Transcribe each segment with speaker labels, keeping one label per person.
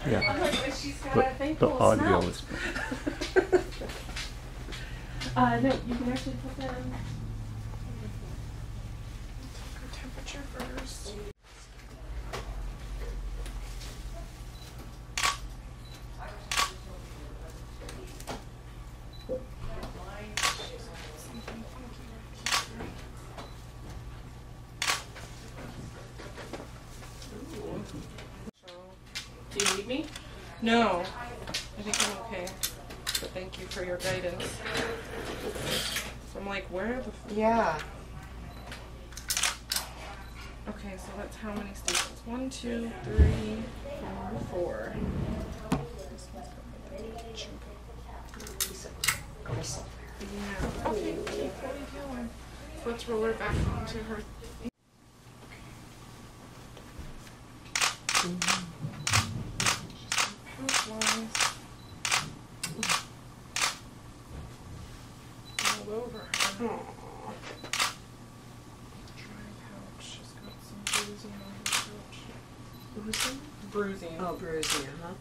Speaker 1: Yeah.
Speaker 2: I'm like, well, she's got a
Speaker 1: But
Speaker 2: thing
Speaker 1: the
Speaker 2: full of
Speaker 1: audio
Speaker 2: smell.
Speaker 1: is.
Speaker 2: No, you can actually put that in. Take her temperature first. Do you need me? No. I think I'm okay. But thank you for your guidance. So I'm like, where the
Speaker 3: Yeah.
Speaker 2: Okay, so that's how many stations? 1, 2, 3, 4. This one's got yeah. Okay, keep what are you doing? So let's roll her back onto her. All over her. Dry pouch. She's got some bruising on her pouch.
Speaker 3: Bruising?
Speaker 2: Bruising.
Speaker 3: Oh, bruising, huh?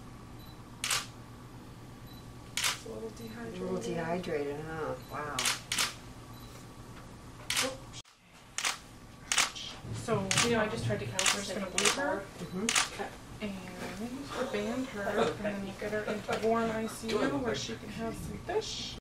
Speaker 2: It's a little dehydrated.
Speaker 3: A little dehydrated, huh? Wow.
Speaker 2: So, I just tried to count her. Just gonna bleed her. And we'll band her, and then we'll get her into warm ICU where she can have some fish.